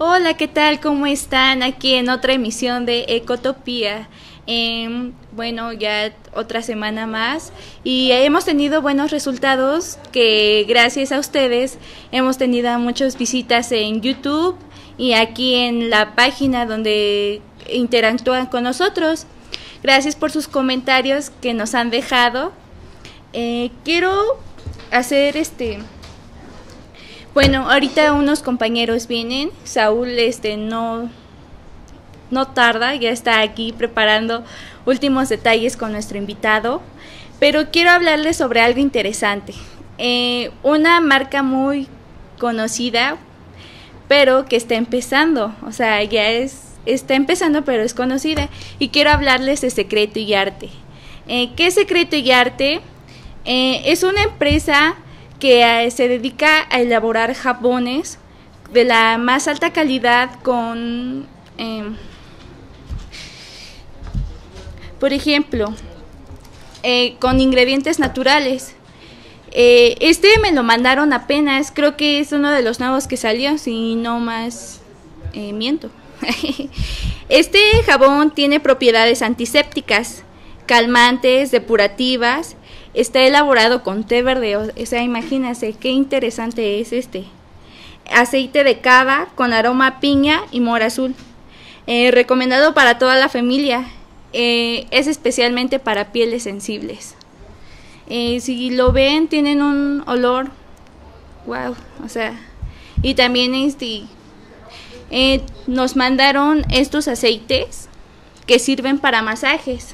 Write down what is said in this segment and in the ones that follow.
Hola, ¿qué tal? ¿Cómo están? Aquí en otra emisión de Ecotopía. Bueno, ya otra semana más y hemos tenido buenos resultados que gracias a ustedes hemos tenido muchas visitas en YouTube y aquí en la página donde interactúan con nosotros. Gracias por sus comentarios que nos han dejado. Quiero hacer bueno, ahorita unos compañeros vienen. Saúl no tarda, ya está aquí preparando últimos detalles con nuestro invitado. Pero quiero hablarles sobre algo interesante. Una marca muy conocida, pero que está empezando. O sea, está empezando, pero es conocida. Y quiero hablarles de Secreto y Arte. ¿Qué es Secreto y Arte? Es una empresa que se dedica a elaborar jabones de la más alta calidad por ejemplo, con ingredientes naturales. Me lo mandaron apenas, creo que es uno de los nuevos que salió, si no más miento. Este jabón tiene propiedades antisépticas, calmantes, depurativas. Está elaborado con té verde, o sea, imagínense qué interesante es aceite de cava con aroma a piña y mora azul. Recomendado para toda la familia. Es especialmente para pieles sensibles. Si lo ven, tienen un olor wow, o sea, y también nos mandaron estos aceites que sirven para masajes.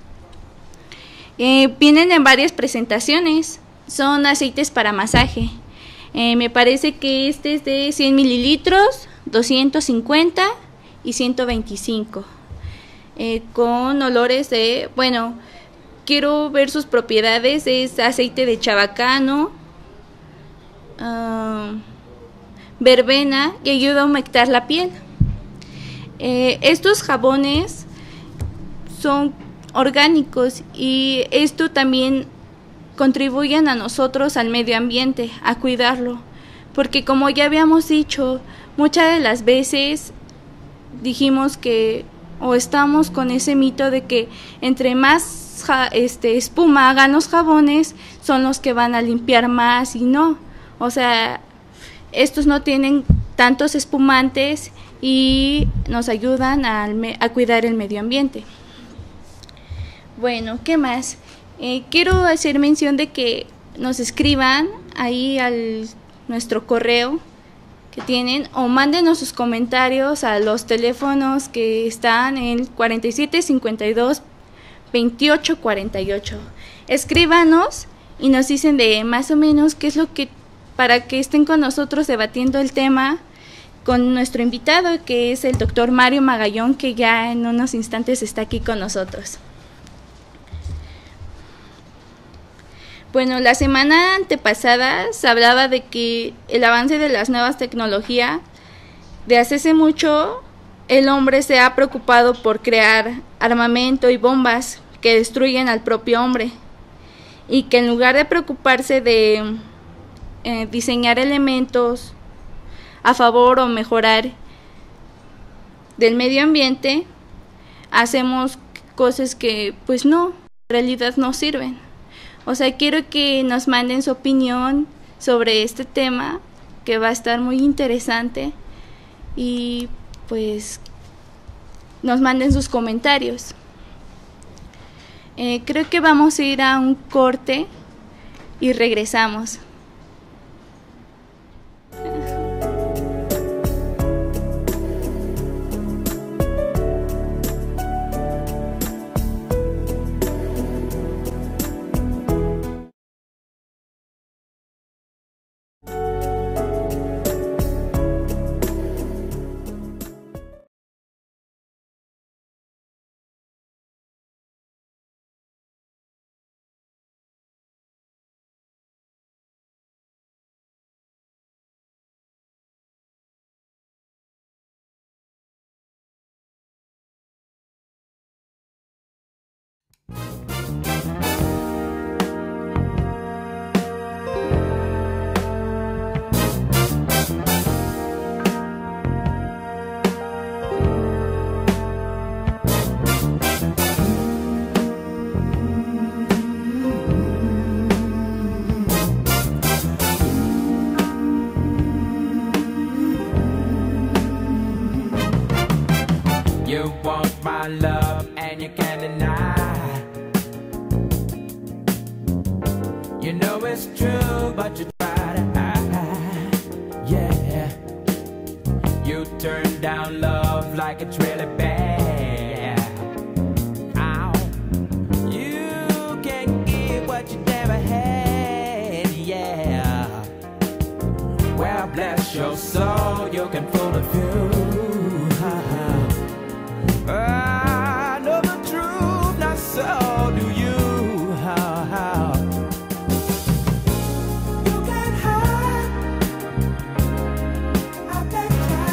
Vienen en varias presentaciones. Son aceites para masaje. Me parece que este es de 100 mililitros, 250 y 125. Con olores de, bueno, quiero ver sus propiedades. Es aceite de chabacano, verbena, y ayuda a humectar la piel. Estos jabones son orgánicos y esto también contribuyen a nosotros, al medio ambiente, a cuidarlo, porque como ya habíamos dicho, muchas de las veces dijimos que, o estamos con ese mito de que entre más espuma hagan los jabones, son los que van a limpiar más, y no, o sea, estos no tienen tantos espumantes y nos ayudan a cuidar el medio ambiente. Bueno, ¿qué más? Quiero hacer mención de que nos escriban ahí al nuestro correo que tienen, o mándenos sus comentarios a los teléfonos que están en 47 52 28 48. Escríbanos y nos dicen de más o menos qué es lo que, para que estén con nosotros debatiendo el tema con nuestro invitado, que es el doctor Mario Magallón, que ya en unos instantes está aquí con nosotros. Bueno, la semana antepasada se hablaba de que el avance de las nuevas tecnologías, de hace mucho, el hombre se ha preocupado por crear armamento y bombas que destruyen al propio hombre, y que en lugar de preocuparse de diseñar elementos a favor o mejorar del medio ambiente, hacemos cosas que pues no, en realidad no sirven. O sea, quiero que nos manden su opinión sobre este tema, que va a estar muy interesante, y pues nos manden sus comentarios. Creo que vamos a ir a un corte y regresamos. want my love and you can't deny. You know it's true, but you try to hide. Yeah, you turn down love like it's really bad. Ow. You can't give what you never had. Yeah. Well, bless your soul, you can fool a few. I know the truth, not so do you. You can't hide. I bet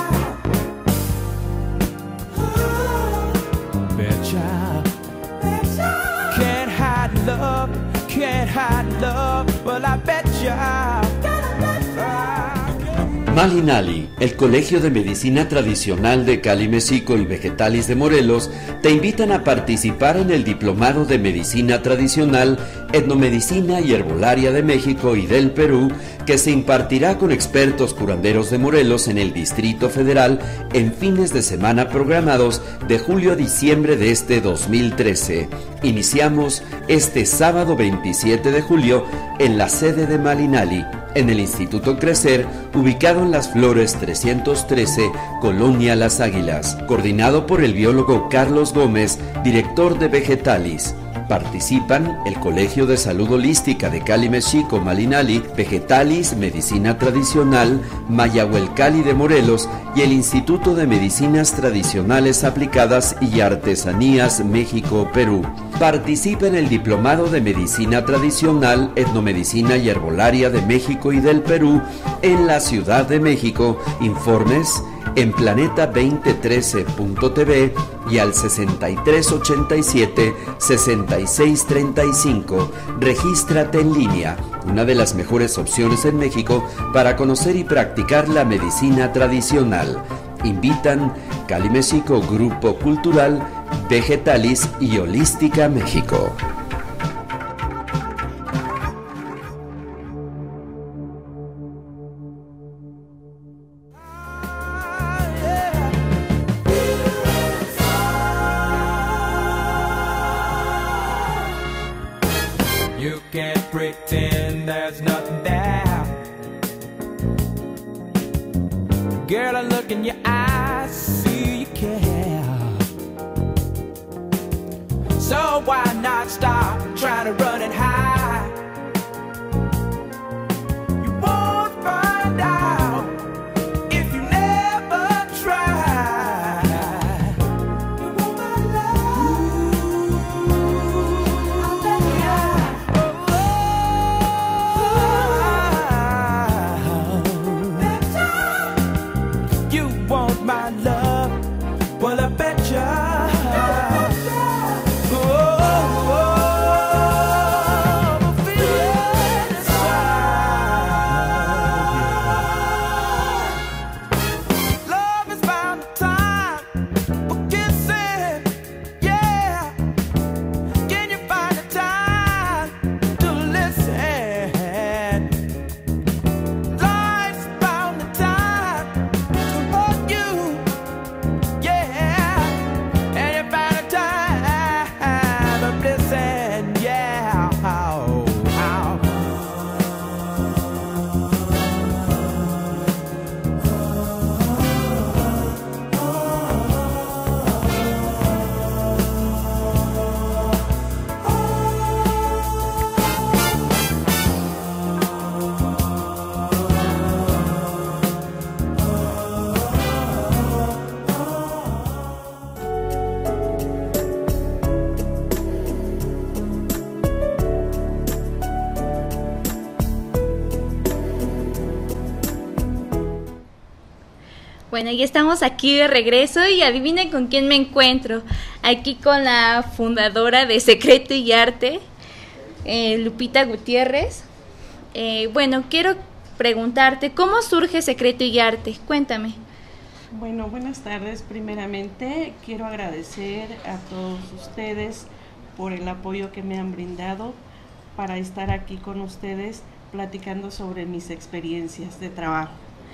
you. Betcha. Can't hide love, can't hide love. Well, I bet you. Malinali, el Colegio de Medicina Tradicional de Cali, Mexico y Vegetalis de Morelos te invitan a participar en el Diplomado de Medicina Tradicional, Etnomedicina y Herbolaria de México y del Perú, que se impartirá con expertos curanderos de Morelos en el Distrito Federal en fines de semana programados de julio a diciembre de este 2013. Iniciamos este sábado 27 de julio en la sede de Malinali, en el Instituto Crecer, ubicado en Las Flores 313, Colonia Las Águilas, coordinado por el biólogo Carlos Gómez, director de Vegetalis. Participan el Colegio de Salud Holística de Cali, Mexico, Malinali, Vegetalis, Medicina Tradicional, Mayahuelcali de Morelos y el Instituto de Medicinas Tradicionales Aplicadas y Artesanías, México, Perú. Participa en el Diplomado de Medicina Tradicional, Etnomedicina y Herbolaria de México y del Perú en la Ciudad de México. Informes en planeta2013.tv y al 6387-6635. Regístrate en línea, una de las mejores opciones en México para conocer y practicar la medicina tradicional. Invitan Cali México, Grupo Cultural, Vegetalis y Holística México. You can't pretend there's nothing there. Girl, I look in your eyes, see you care. So why not stop trying to run and hide? You won't find out if you never try. You want my love? I'll bet you. You want my love? Well, I bet you. Bueno, ya estamos aquí de regreso y adivinen con quién me encuentro. Aquí con la fundadora de Secreto y Arte, Lupita Gutiérrez. Bueno, quiero preguntarte, ¿cómo surge Secreto y Arte? Cuéntame. Bueno, buenas tardes. Primeramente, quiero agradecer a todos ustedes por el apoyo que me han brindado para estar aquí con ustedes platicando sobre mis experiencias de trabajo.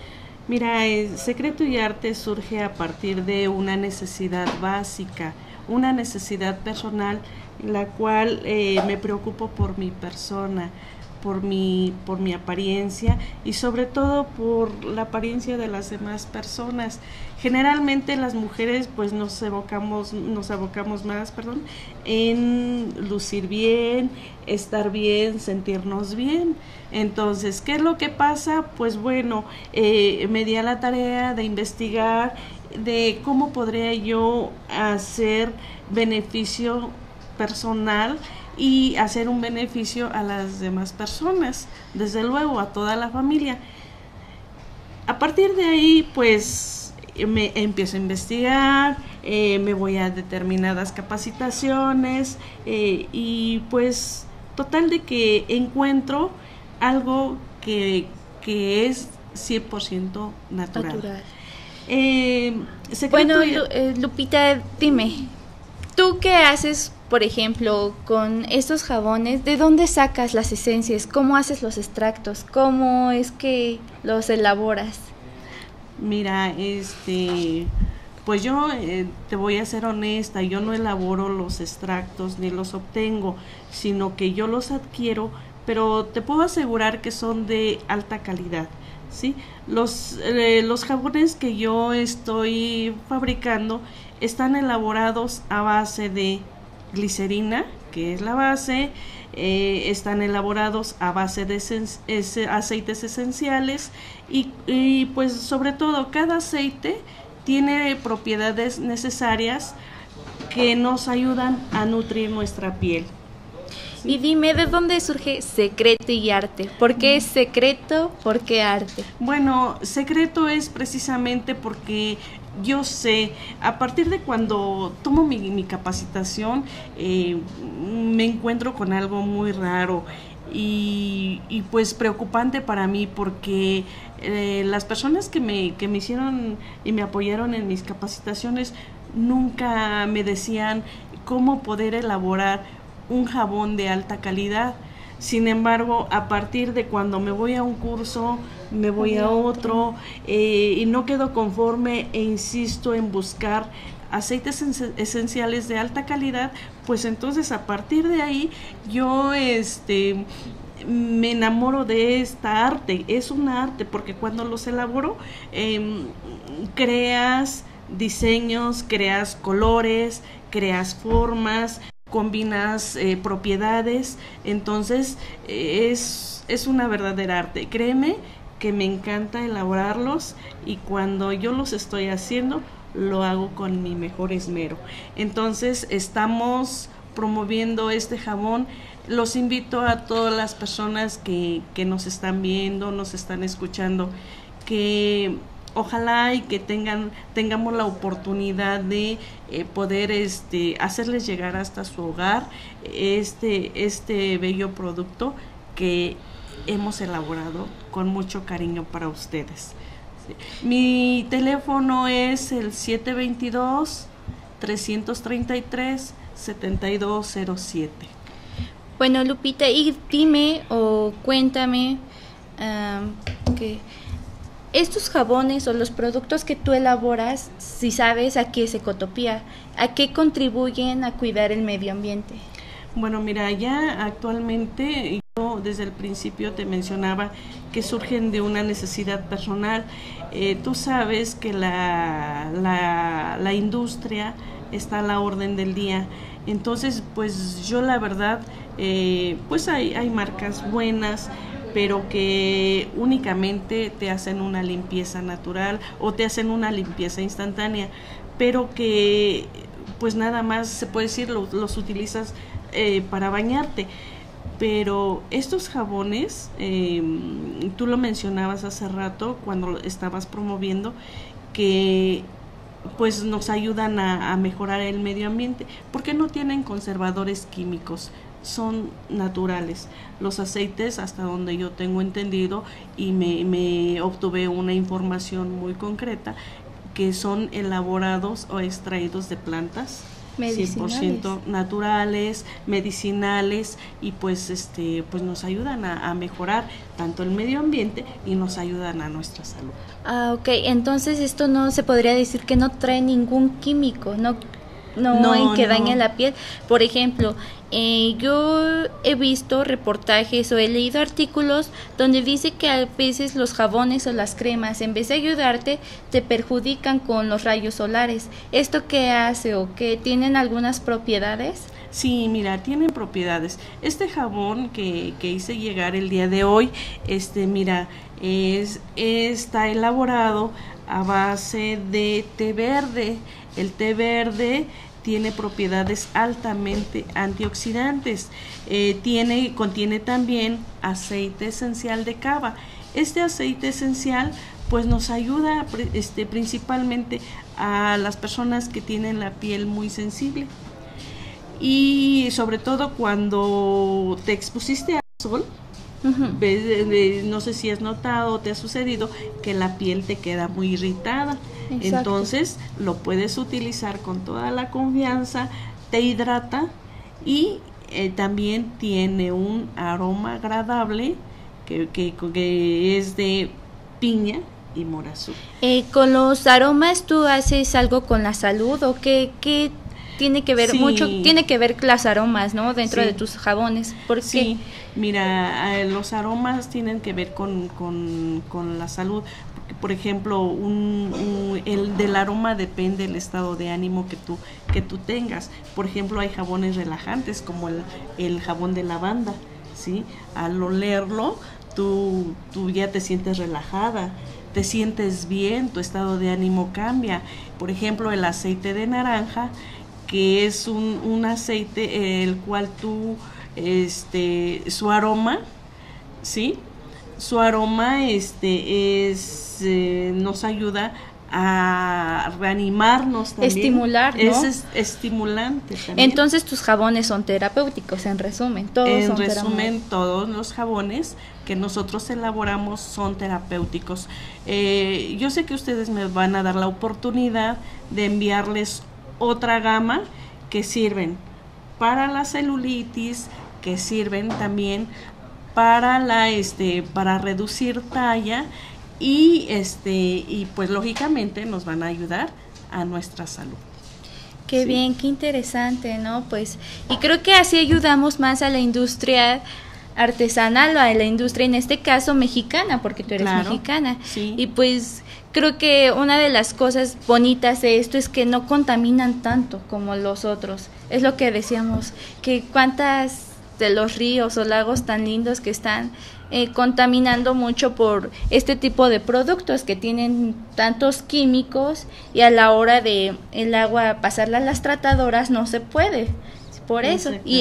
Mira, Secreto y Arte surge a partir de una necesidad básica, una necesidad personal, en la cual me preocupo por mi persona, por mi apariencia y sobre todo por la apariencia de las demás personas. Generalmente las mujeres pues nos abocamos más, en lucir bien, estar bien, sentirnos bien. Entonces, ¿qué es lo que pasa? Pues bueno, me di a la tarea de investigar de cómo podría yo hacer beneficio personal y hacer un beneficio a las demás personas, desde luego a toda la familia. A partir de ahí, pues me empiezo a investigar, me voy a determinadas capacitaciones y pues total de que encuentro algo que es 100% natural. Bueno, Lupita, dime, ¿tú qué haces, por ejemplo, con estos jabones? ¿De dónde sacas las esencias? ¿Cómo haces los extractos? ¿Cómo es que los elaboras? Mira, pues yo te voy a ser honesta, yo no elaboro los extractos ni los obtengo, sino que yo los adquiero, pero te puedo asegurar que son de alta calidad, ¿sí? Los jabones que yo estoy fabricando están elaborados a base de glicerina, que es la base, están elaborados a base de aceites esenciales y pues sobre todo cada aceite tiene propiedades necesarias que nos ayudan a nutrir nuestra piel. ¿Sí? Y dime, ¿de dónde surge Secreto y Arte? ¿Por qué es secreto? ¿Por qué arte? Bueno, secreto es precisamente porque yo sé, a partir de cuando tomo mi capacitación, me encuentro con algo muy raro y pues preocupante para mí, porque las personas que me hicieron y me apoyaron en mis capacitaciones nunca me decían cómo poder elaborar un jabón de alta calidad. Sin embargo, a partir de cuando me voy a un curso, me voy a otro y no quedo conforme e insisto en buscar aceites esenciales de alta calidad, pues entonces a partir de ahí yo me enamoro de esta arte. Es un arte porque cuando los elaboro creas diseños, creas colores, creas formas, combinas propiedades, entonces es una verdadera arte. Créeme que me encanta elaborarlos y cuando yo los estoy haciendo lo hago con mi mejor esmero. Entonces estamos promoviendo este jabón. Los invito a todas las personas que nos están viendo, nos están escuchando, que ojalá y que tengamos la oportunidad de poder hacerles llegar hasta su hogar este bello producto que hemos elaborado con mucho cariño para ustedes. Sí. Mi teléfono es el 722-333-7207. Bueno, Lupita, y dime o cuéntame que estos jabones o los productos que tú elaboras, si sabes a qué es Ecotopía, ¿a qué contribuyen a cuidar el medio ambiente? Bueno, mira, ya actualmente yo desde el principio te mencionaba que surgen de una necesidad personal. Tú sabes que la industria está a la orden del día. Entonces, pues yo la verdad, pues hay marcas buenas, pero que únicamente te hacen una limpieza natural o te hacen una limpieza instantánea, pero que pues nada más se puede decir los utilizas para bañarte. Pero estos jabones, tú lo mencionabas hace rato cuando estabas promoviendo, que pues nos ayudan a mejorar el medio ambiente, porque no tienen conservadores químicos, son naturales. Los aceites, hasta donde yo tengo entendido y me obtuve una información muy concreta, que son elaborados o extraídos de plantas Medicinales. 100% naturales, medicinales, y pues pues nos ayudan a mejorar tanto el medio ambiente y nos ayudan a nuestra salud. Ah, ok, entonces esto no se podría decir que no trae ningún químico, no en que dañe la piel. Por ejemplo, yo he visto reportajes o he leído artículos donde dice que a veces los jabones o las cremas, en vez de ayudarte, te perjudican con los rayos solares. ¿Esto qué hace o qué? ¿Tienen algunas propiedades? Sí, mira, tienen propiedades. Este jabón que hice llegar el día de hoy, mira, está elaborado a base de té verde. El té verde tiene propiedades altamente antioxidantes. Contiene también aceite esencial de cava. Este aceite esencial pues nos ayuda principalmente a las personas que tienen la piel muy sensible, y sobre todo cuando te expusiste al sol. No sé si has notado o te ha sucedido que la piel te queda muy irritada. Exacto. Entonces lo puedes utilizar con toda la confianza, te hidrata y también tiene un aroma agradable que es de piña y morazul. ¿Con los aromas tú haces algo con la salud o qué tiene que ver? Sí. Mucho tiene que ver los aromas, ¿no? Dentro de tus jabones. ¿Por qué? Sí, mira, los aromas tienen que ver con la salud. Porque, por ejemplo, el del aroma depende del estado de ánimo que tú tengas. Por ejemplo, hay jabones relajantes como el jabón de lavanda, ¿sí? Al olerlo, tú ya te sientes relajada, te sientes bien, tu estado de ánimo cambia. Por ejemplo, el aceite de naranja, que es un aceite el cual su aroma, ¿sí? Su aroma nos ayuda a reanimarnos también. Estimular, ¿no? Es estimulante también. Entonces tus jabones son terapéuticos, en resumen. Todos los jabones que nosotros elaboramos son terapéuticos. Yo sé que ustedes me van a dar la oportunidad de enviarles otra gama que sirven para la celulitis, que sirven también para para reducir talla y pues lógicamente nos van a ayudar a nuestra salud. Qué bien, qué interesante, ¿no? Pues, y creo que así ayudamos más a la industria artesanal o a la industria, en este caso mexicana, porque tú eres mexicana. Sí. Y pues creo que una de las cosas bonitas de esto es que no contaminan tanto como los otros. Es lo que decíamos, que cuántas de los ríos o lagos tan lindos que están contaminando mucho por este tipo de productos que tienen tantos químicos, y a la hora de el agua pasarla a las tratadoras no se puede, por eso. Y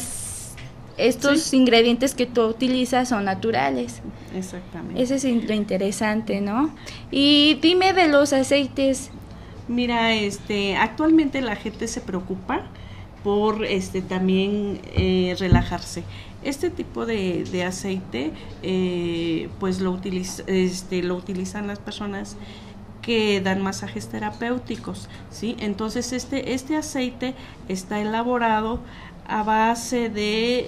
estos ingredientes que tú utilizas son naturales. Exactamente. Ese es lo interesante, ¿no? Y dime de los aceites. Mira, actualmente la gente se preocupa por también relajarse. Este tipo de aceite pues lo utilizan las personas que dan masajes terapéuticos, ¿sí? Entonces este aceite está elaborado a base de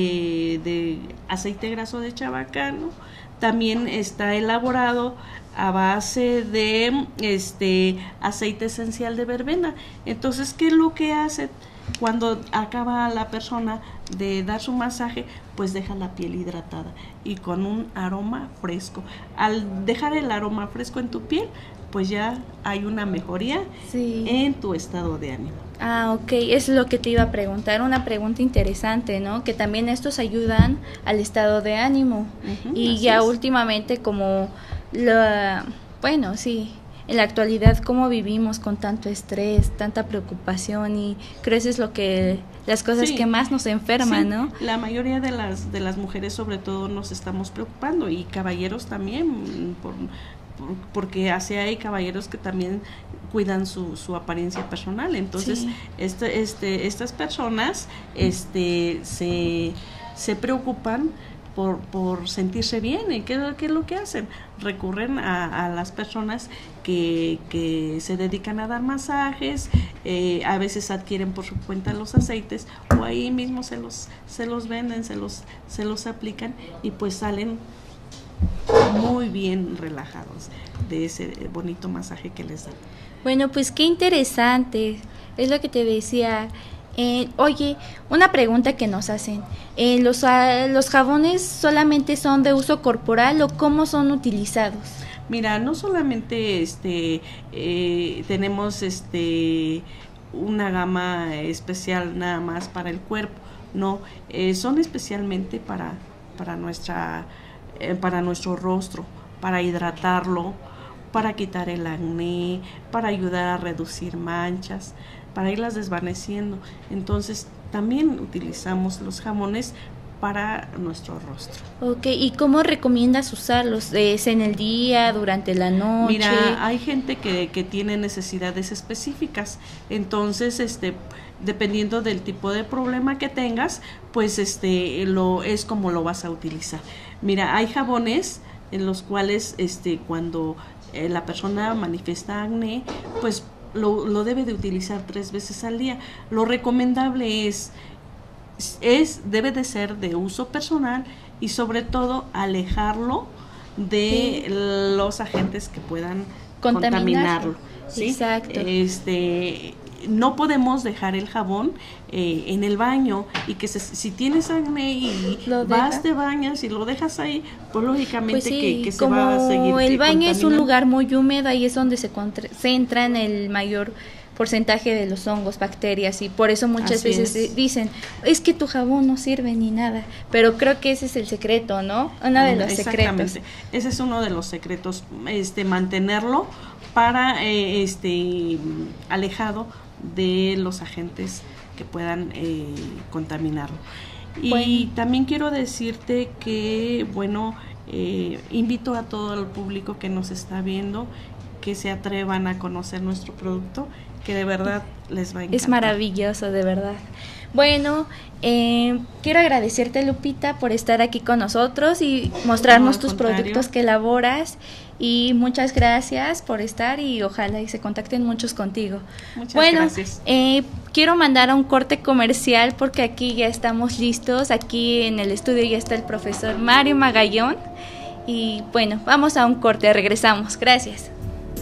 aceite graso de chabacano. También está elaborado a base de aceite esencial de verbena. Entonces, ¿qué es lo que hace? Cuando acaba la persona de dar su masaje, pues deja la piel hidratada y con un aroma fresco. Al dejar el aroma fresco en tu piel, pues ya hay una mejoría en tu estado de ánimo. Ah, ok, es lo que te iba a preguntar, una pregunta interesante, ¿no? Que también estos ayudan al estado de ánimo. Y ya últimamente como bueno, sí, en la actualidad cómo vivimos con tanto estrés, tanta preocupación, y creo que es las cosas que más nos enferman, ¿no? La mayoría de las mujeres sobre todo nos estamos preocupando, y caballeros también, porque hay caballeros que también cuidan su apariencia personal. Entonces estas personas se preocupan por sentirse bien. ¿Y qué es lo que hacen? Recurren a las personas que se dedican a dar masajes, a veces adquieren por su cuenta los aceites o ahí mismo se los venden, se los aplican y pues salen muy bien relajados de ese bonito masaje que les dan. Bueno, pues qué interesante, es lo que te decía. Oye, una pregunta que nos hacen, ¿los jabones solamente son de uso corporal o cómo son utilizados? Mira, no solamente tenemos una gama especial nada más para el cuerpo, no, son especialmente para nuestro rostro, para hidratarlo, para quitar el acné, para ayudar a reducir manchas, para irlas desvaneciendo. Entonces también utilizamos los jabones para nuestro rostro. Ok, ¿y cómo recomiendas usarlos? ¿Es en el día, durante la noche? Mira, hay gente que tiene necesidades específicas, entonces dependiendo del tipo de problema que tengas, pues es como lo vas a utilizar. Mira, hay jabones en los cuales cuando la persona manifiesta acné, pues lo debe de utilizar 3 veces al día. Lo recomendable debe de ser de uso personal y sobre todo alejarlo de los agentes que puedan contaminarlo. ¿Sí? Exacto. No podemos dejar el jabón en el baño y que si tienes acné y te bañas y lo dejas ahí, pues lógicamente pues sí, que se va a seguir. Como el baño es un contaminando. lugar muy húmedo, ahí es donde se concentran el mayor porcentaje de los hongos, bacterias, y por eso muchas veces dicen, es que tu jabón no sirve ni nada, pero creo que ese es el secreto, ¿no? Uno de los secretos. Ese es uno de los secretos, mantenerlo para alejado de los agentes que puedan contaminarlo. Y también quiero decirte que, invito a todo el público que nos está viendo que se atrevan a conocer nuestro producto, que de verdad les va a encantar. Es maravilloso, de verdad. Bueno, quiero agradecerte, Lupita, por estar aquí con nosotros y mostrarnos tus productos que elaboras, y muchas gracias por estar y ojalá y se contacten muchos contigo. Muchas gracias. Quiero mandar a un corte comercial porque aquí ya estamos listos, aquí en el estudio ya está el profesor Mario Magallón y bueno, vamos a un corte, regresamos. Gracias.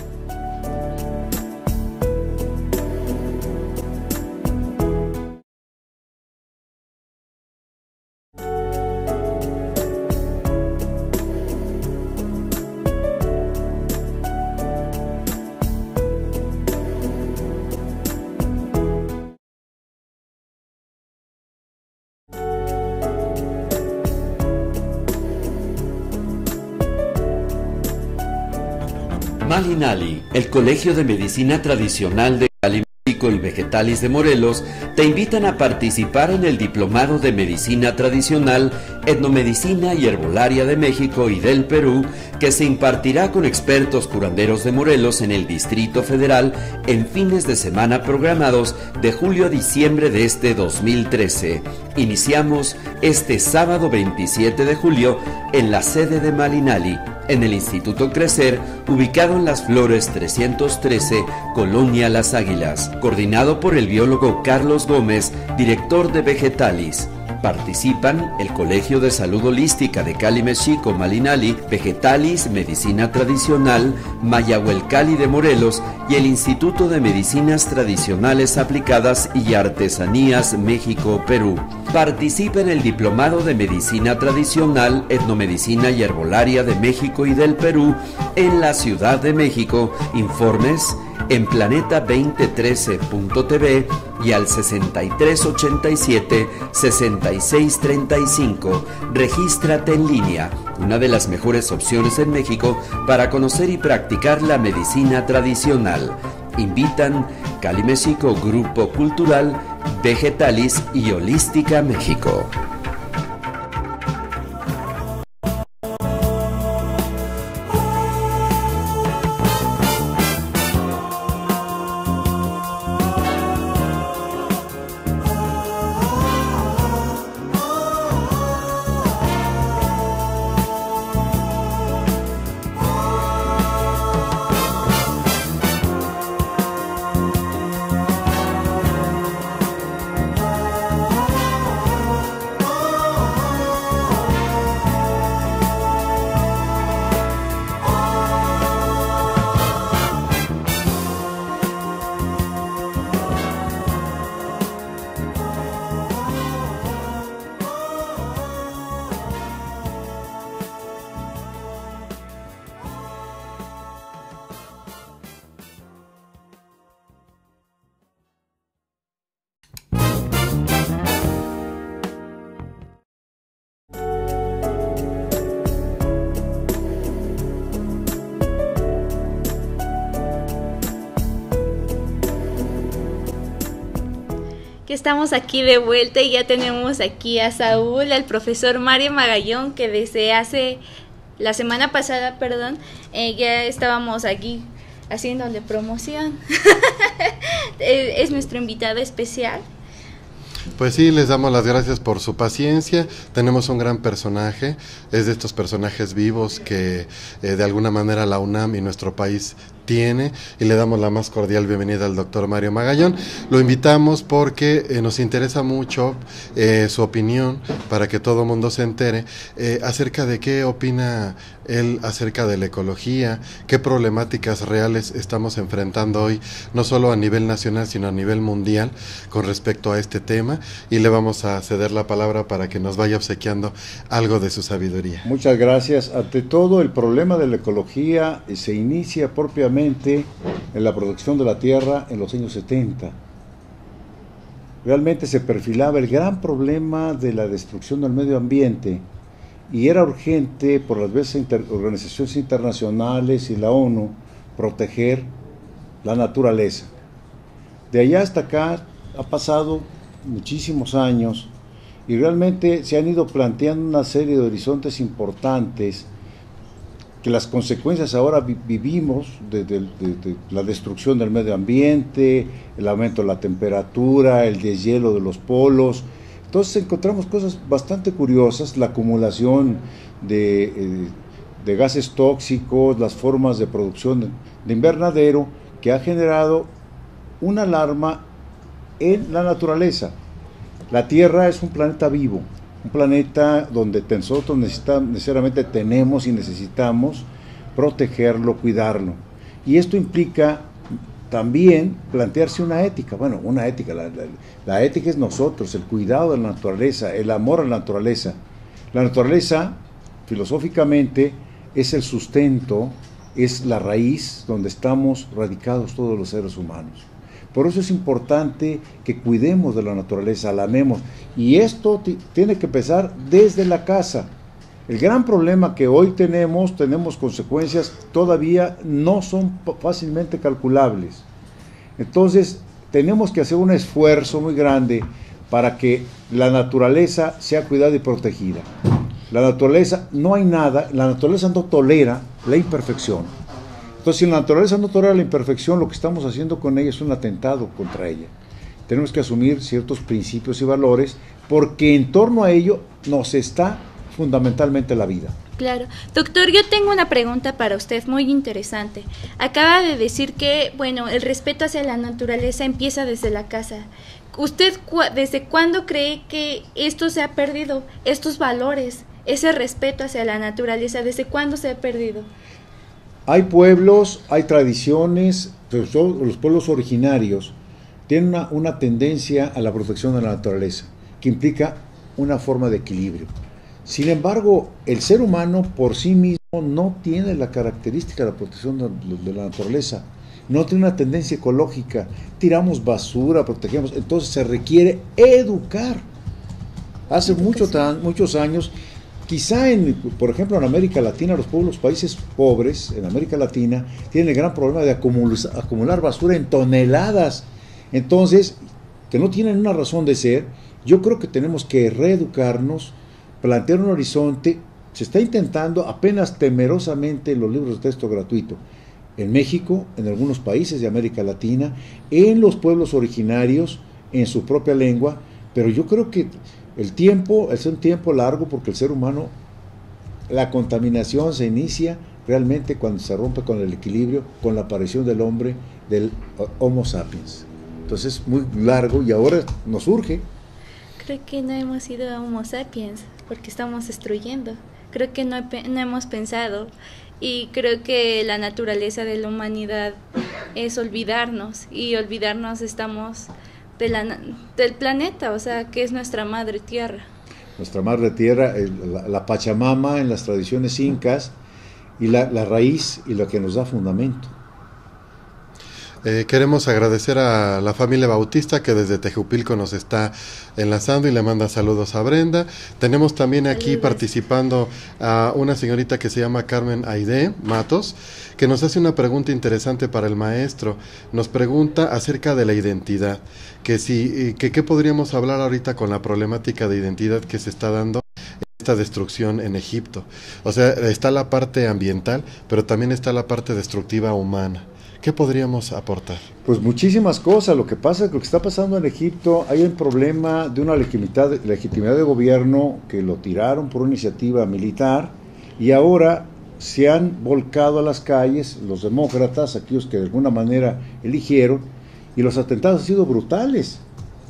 Malinali, el Colegio de Medicina Tradicional de Cali y Vegetalis de Morelos, te invitan a participar en el Diplomado de Medicina Tradicional, Etnomedicina y Herbolaria de México y del Perú, que se impartirá con expertos curanderos de Morelos en el Distrito Federal en fines de semana programados de julio a diciembre de este 2013. Iniciamos este sábado 27 de julio en la sede de Malinali, en el Instituto Crecer, ubicado en Las Flores 313, Colonia Las Águilas, coordinado por el biólogo Carlos Gómez, director de Vegetalis. Participan el Colegio de Salud Holística de Cali Mexico Malinali, Vegetalis, Medicina Tradicional, Mayahuelcali de Morelos y el Instituto de Medicinas Tradicionales Aplicadas y Artesanías México Perú. Participa en el Diplomado de Medicina Tradicional, Etnomedicina y Herbolaria de México y del Perú en la Ciudad de México. Informes en planeta2013.tv y al 6387-6635. Regístrate en línea, una de las mejores opciones en México para conocer y practicar la medicina tradicional. Invitan Cali Mexico Grupo Cultural, Vegetalis y Holística México. estamos aquí de vuelta y ya tenemos aquí a Saúl, al profesor Mario Magallón, que desde la semana pasada, ya estábamos aquí haciéndole promoción. Es nuestro invitado especial. Pues sí, les damos las gracias por su paciencia. Tenemos un gran personaje, es de estos personajes vivos que de alguna manera la UNAM y nuestro país tiene, y le damos la más cordial bienvenida al doctor Mario Magallón. Lo invitamos porque nos interesa mucho su opinión, para que todo el mundo se entere acerca de qué opina él acerca de la ecología, qué problemáticas reales estamos enfrentando hoy, no solo a nivel nacional, sino a nivel mundial con respecto a este tema, y le vamos a ceder la palabra para que nos vaya obsequiando algo de su sabiduría. Muchas gracias. Ante todo, el problema de la ecología se inicia propiamente en la protección de la tierra en los años 70. Realmente se perfilaba el gran problema de la destrucción del medio ambiente, y era urgente por las veces organizaciones internacionales y la ONU proteger la naturaleza. De allá hasta acá ha pasado muchísimos años y realmente se han ido planteando una serie de horizontes importantes, que las consecuencias ahora vivimos de la destrucción del medio ambiente, el aumento de la temperatura, el deshielo de los polos. Entonces encontramos cosas bastante curiosas, la acumulación de gases tóxicos, las formas de producción de invernadero, que ha generado una alarma en la naturaleza. La Tierra es un planeta vivo, un planeta donde nosotros necesariamente tenemos y necesitamos protegerlo, cuidarlo. Y esto implica también plantearse una ética. Bueno, una ética, la ética es nosotros, el cuidado de la naturaleza, el amor a la naturaleza. La naturaleza, filosóficamente, es el sustento, es la raíz donde estamos radicados todos los seres humanos. Por eso es importante que cuidemos de la naturaleza, la amemos. Y esto tiene que empezar desde la casa. El gran problema que hoy tenemos consecuencias todavía no son fácilmente calculables. Entonces, tenemos que hacer un esfuerzo muy grande para que la naturaleza sea cuidada y protegida. La naturaleza la naturaleza no tolera la imperfección. Entonces, si la naturaleza no tolera la imperfección, lo que estamos haciendo con ella es un atentado contra ella. Tenemos que asumir ciertos principios y valores, porque en torno a ello nos está fundamentalmente la vida. Claro. Doctor, yo tengo una pregunta para usted muy interesante. Acaba de decir que, el respeto hacia la naturaleza empieza desde la casa. ¿Usted desde cuándo cree que esto se ha perdido, estos valores, ese respeto hacia la naturaleza, desde cuándo se ha perdido? Hay pueblos, hay tradiciones, pero los pueblos originarios tienen una tendencia a la protección de la naturaleza, que implica una forma de equilibrio. Sin embargo, el ser humano por sí mismo no tiene la característica de la protección de la naturaleza, no tiene una tendencia ecológica, tiramos basura, protegemos, entonces se requiere educar. Hace muchos años, quizá por ejemplo en América Latina, los países pobres en América Latina tienen el gran problema de acumular basura en toneladas, entonces, que no tienen una razón de ser. Yo creo que tenemos que reeducarnos, plantear un horizonte. Se está intentando apenas temerosamente en los libros de texto gratuito, en México, en algunos países de América Latina, en los pueblos originarios, en su propia lengua, pero yo creo que es un tiempo largo, porque el ser humano, la contaminación se inicia realmente cuando se rompe con el equilibrio, con la aparición del hombre, del Homo sapiens. Entonces es muy largo y ahora nos urge. Creo que no hemos ido a Homo sapiens porque estamos destruyendo. Creo que no hemos pensado, y creo que la naturaleza de la humanidad es olvidarnos, y olvidarnos estamos del planeta, o sea, que es nuestra madre tierra. Nuestra madre tierra, la Pachamama en las tradiciones incas, y la raíz y lo que nos da fundamento. Queremos agradecer a la familia Bautista que desde Tejupilco nos está enlazando y le manda saludos a Brenda. Tenemos también aquí participando a una señorita que se llama Carmen Aide Matos, que nos hace una pregunta interesante para el maestro. Nos pregunta acerca de la identidad, qué podríamos hablar ahorita con la problemática de identidad que se está dando esta destrucción en Egipto. O sea, está la parte ambiental, pero también está la parte destructiva humana. ¿Qué podríamos aportar? Pues muchísimas cosas. Lo que pasa es que lo que está pasando en Egipto, hay un problema de una legitimidad de gobierno que lo tiraron por una iniciativa militar y ahora se han volcado a las calles los demócratas, aquellos que de alguna manera eligieron, y los atentados han sido brutales.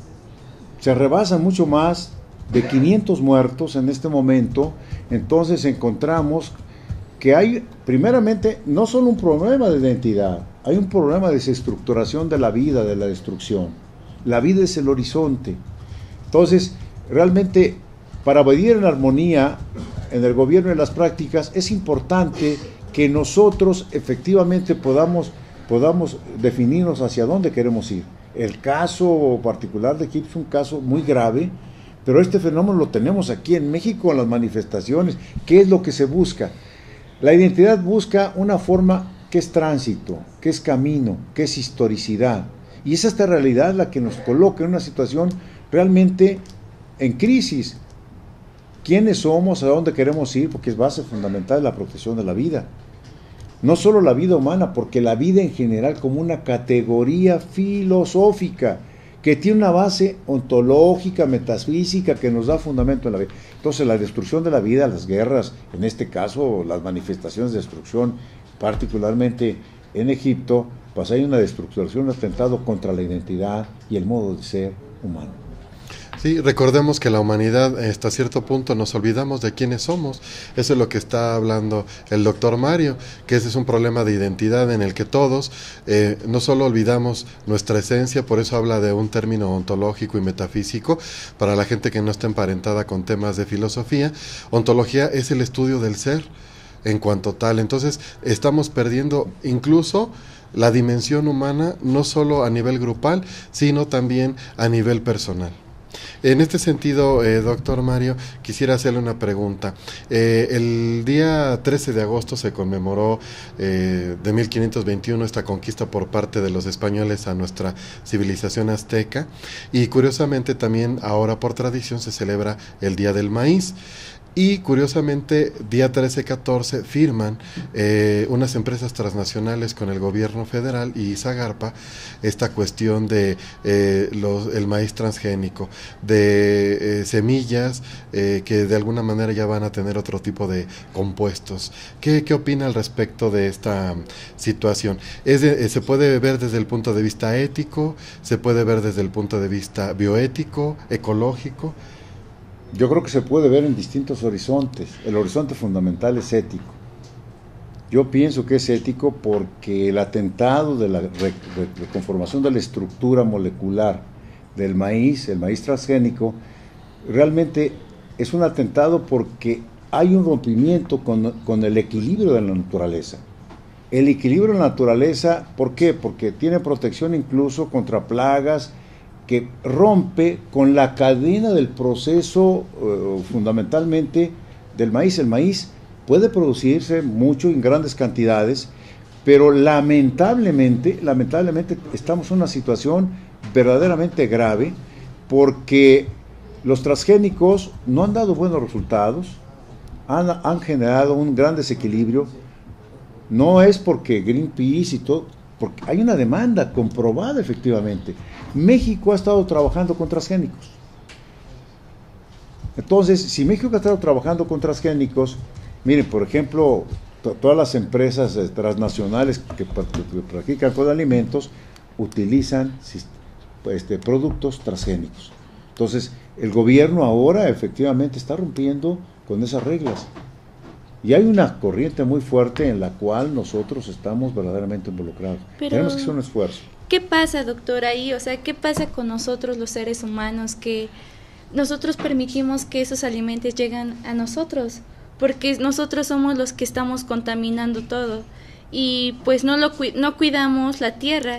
Se rebasan mucho más de 500 muertos en este momento. Entonces encontramos que hay, primeramente, no solo un problema de identidad, hay un problema de desestructuración de la vida, de la destrucción. La vida es el horizonte. Entonces, realmente, para vivir en armonía en el gobierno y en las prácticas, es importante que nosotros efectivamente podamos definirnos hacia dónde queremos ir. El caso particular de Egipto es un caso muy grave, pero este fenómeno lo tenemos aquí en México en las manifestaciones. ¿Qué es lo que se busca? La identidad busca una forma que es tránsito, que es camino, que es historicidad. Y es esta realidad la que nos coloca en una situación realmente en crisis. ¿Quiénes somos? ¿A dónde queremos ir? Porque es base fundamental de la protección de la vida. No solo la vida humana, porque la vida en general como una categoría filosófica que tiene una base ontológica, metafísica, que nos da fundamento en la vida. Entonces la destrucción de la vida, las guerras, en este caso las manifestaciones de destrucción, particularmente en Egipto, pues hay una destrucción, un atentado contra la identidad y el modo de ser humano. Sí, recordemos que la humanidad hasta cierto punto nos olvidamos de quiénes somos. Eso es lo que está hablando el doctor Mario, que ese es un problema de identidad en el que todos no solo olvidamos nuestra esencia, por eso habla de un término ontológico y metafísico para la gente que no está emparentada con temas de filosofía. Ontología es el estudio del ser en cuanto tal. Entonces estamos perdiendo incluso la dimensión humana, no solo a nivel grupal, sino también a nivel personal. En este sentido, doctor Mario, quisiera hacerle una pregunta. El día 13 de agosto se conmemoró de 1521 esta conquista por parte de los españoles a nuestra civilización azteca, y curiosamente también ahora por tradición se celebra el Día del Maíz. Y curiosamente, día 13-14 firman unas empresas transnacionales con el gobierno federal y Zagarpa esta cuestión de el maíz transgénico, de semillas que de alguna manera ya van a tener otro tipo de compuestos. ¿Qué opina al respecto de esta situación? ¿Se puede ver desde el punto de vista ético? ¿Se puede ver desde el punto de vista bioético, ecológico? Yo creo que se puede ver en distintos horizontes. El horizonte fundamental es ético. Yo pienso que es ético porque el atentado de la reconformación de la estructura molecular del maíz, el maíz transgénico, realmente es un atentado porque hay un rompimiento con el equilibrio de la naturaleza. El equilibrio de la naturaleza, ¿por qué? Porque tiene protección incluso contra plagas, que rompe con la cadena del proceso fundamentalmente del maíz. El maíz puede producirse mucho en grandes cantidades, pero lamentablemente estamos en una situación verdaderamente grave porque los transgénicos no han dado buenos resultados, han generado un gran desequilibrio. No es porque Greenpeace y todo, porque hay una demanda comprobada efectivamente. México ha estado trabajando con transgénicos. Entonces, si México ha estado trabajando con transgénicos, miren, por ejemplo, todas las empresas transnacionales que practican con alimentos utilizan productos transgénicos. Entonces, el gobierno ahora efectivamente está rompiendo con esas reglas. Y hay una corriente muy fuerte en la cual nosotros estamos verdaderamente involucrados. Pero tenemos que hacer un esfuerzo. ¿Qué pasa, doctor, ahí? O sea, ¿qué pasa con nosotros los seres humanos que nosotros permitimos que esos alimentos lleguen a nosotros? Porque nosotros somos los que estamos contaminando todo y pues no cuidamos la tierra.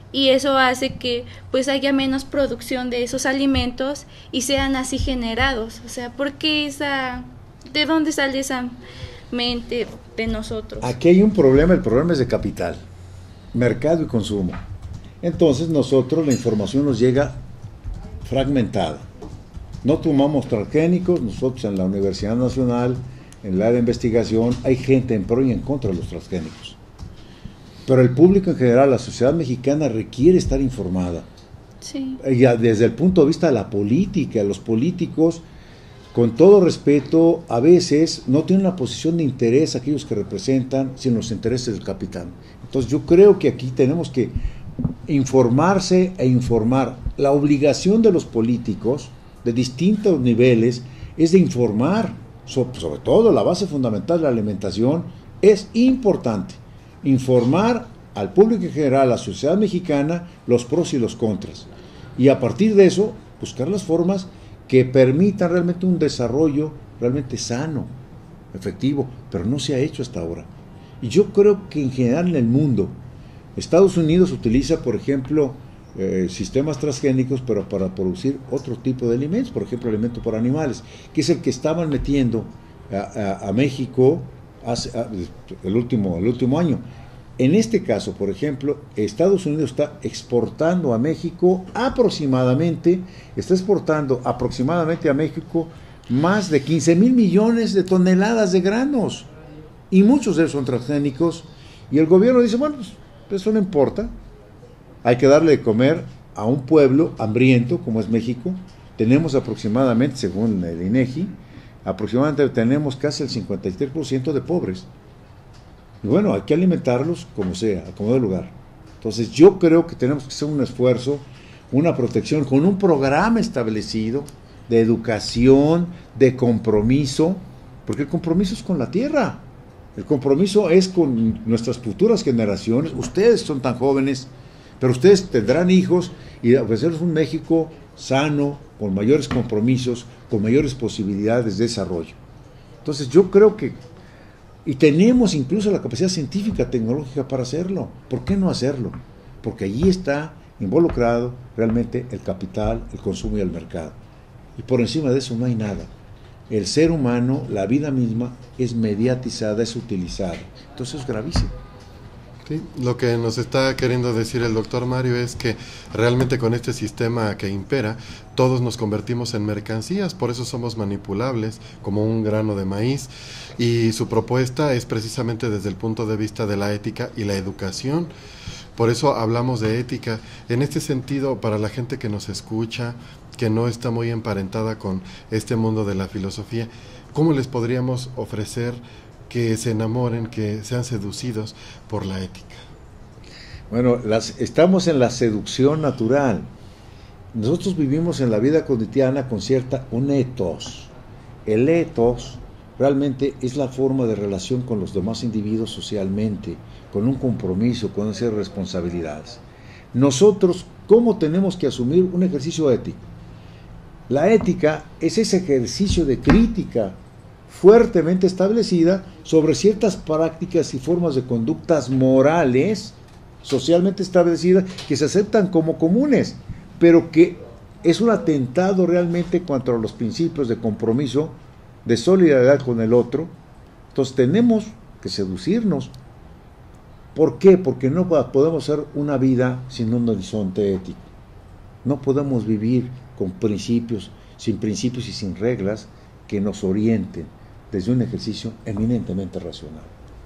y eso hace que pues haya menos producción de esos alimentos y sean así generados. O sea, ¿por qué de dónde sale esa mente de nosotros? Aquí hay un problema, el problema es de capital, mercado y consumo. Entonces nosotros la información nos llega fragmentada. No tomamos transgénicos, nosotros en la Universidad Nacional, en el área de investigación, hay gente en pro y en contra de los transgénicos. Pero el público en general, la sociedad mexicana requiere estar informada. Sí. Ya desde el punto de vista de la política, los políticos, con todo respeto, a veces no tienen una posición de interés aquellos que representan, sino los intereses del capital. Entonces yo creo que aquí tenemos que informarse e informar. La obligación de los políticos de distintos niveles es de informar, sobre todo la base fundamental de la alimentación es importante. Informar al público en general, a la sociedad mexicana, los pros y los contras. Y a partir de eso, buscar las formas que permitan realmente un desarrollo realmente sano, efectivo, pero no se ha hecho hasta ahora. Y yo creo que en general en el mundo, Estados Unidos utiliza, por ejemplo, sistemas transgénicos, pero para producir otro tipo de alimentos, por ejemplo, alimentos para animales, que es el que estaban metiendo a México el último año. En este caso, por ejemplo, Estados Unidos está exportando a México está exportando aproximadamente a México más de 15,000 millones de toneladas de granos, y muchos de esos son transgénicos, y el gobierno dice, bueno, pues eso no importa, hay que darle de comer a un pueblo hambriento como es México. Tenemos aproximadamente, según el INEGI, aproximadamente tenemos casi el 53% de pobres. Y bueno, hay que alimentarlos como sea, a como de lugar. Entonces yo creo que tenemos que hacer un esfuerzo, una protección, con un programa establecido de educación, de compromiso, porque el compromiso es con la tierra, el compromiso es con nuestras futuras generaciones. Ustedes son tan jóvenes, pero ustedes tendrán hijos, y ofrecerles un México sano, con mayores compromisos, con mayores posibilidades de desarrollo. Entonces yo creo que, y tenemos incluso la capacidad científica, tecnológica para hacerlo. ¿Por qué no hacerlo? Porque allí está involucrado realmente el capital, el consumo y el mercado. Y por encima de eso no hay nada. El ser humano, la vida misma, es mediatizada, es utilizada. Entonces es gravísimo. Sí, lo que nos está queriendo decir el doctor Mario es que realmente con este sistema que impera, todos nos convertimos en mercancías, por eso somos manipulables como un grano de maíz, y su propuesta es precisamente desde el punto de vista de la ética y la educación. Por eso hablamos de ética. En este sentido, para la gente que nos escucha, que no está muy emparentada con este mundo de la filosofía, ¿cómo les podríamos ofrecer que se enamoren, que sean seducidos por la ética? Bueno, estamos en la seducción natural. Nosotros vivimos en la vida cotidiana con un ethos. El ethos realmente es la forma de relación con los demás individuos socialmente, con un compromiso, con esas responsabilidades. Nosotros, ¿cómo tenemos que asumir un ejercicio ético? La ética es ese ejercicio de crítica fuertemente establecida sobre ciertas prácticas y formas de conductas morales socialmente establecidas que se aceptan como comunes, pero que es un atentado realmente contra los principios de compromiso, de solidaridad con el otro. Entonces tenemos que seducirnos. ¿Por qué? Porque no podemos hacer una vida sin un horizonte ético. No podemos vivir con principios, sin principios y sin reglas que nos orienten desde un ejercicio eminentemente racional.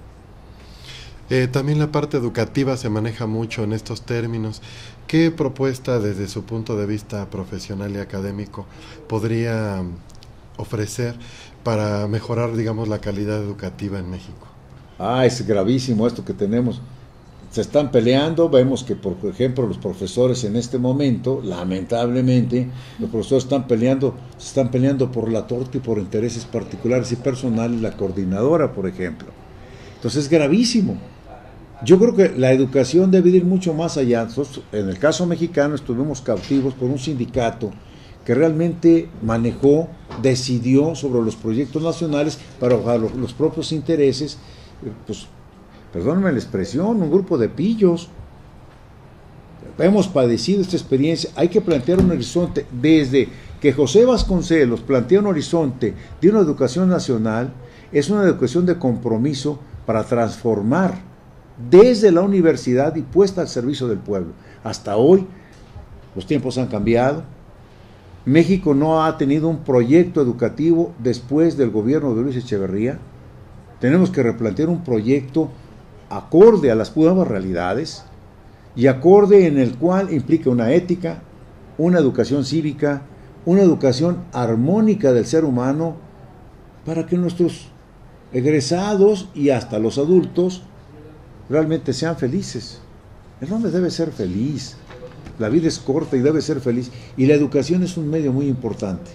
También la parte educativa se maneja mucho en estos términos. ¿Qué propuesta desde su punto de vista profesional y académico podría ofrecer para mejorar, digamos, la calidad educativa en México? Es gravísimo esto que tenemos. Se están peleando, vemos que por ejemplo los profesores en este momento, lamentablemente, los profesores se están peleando por la torta y por intereses particulares y personales, la coordinadora, por ejemplo. Entonces es gravísimo. Yo creo que la educación debe ir mucho más allá. Nosotros, en el caso mexicano, estuvimos cautivos por un sindicato que realmente manejó, decidió sobre los proyectos nacionales para los propios intereses, pues, perdónenme la expresión, un grupo de pillos. hemos padecido esta experiencia, hay que plantear un horizonte. Desde que José Vasconcelos plantea un horizonte de una educación nacional, es una educación de compromiso para transformar desde la universidad y puesta al servicio del pueblo. Hasta hoy, los tiempos han cambiado. México no ha tenido un proyecto educativo después del gobierno de Luis Echeverría. Tenemos que replantear un proyecto acorde a las nuevas realidades y acorde en el cual implica una ética, una educación cívica, una educación armónica del ser humano, para que nuestros egresados y hasta los adultos realmente sean felices. El hombre debe ser feliz, la vida es corta y debe ser feliz, y la educación es un medio muy importante.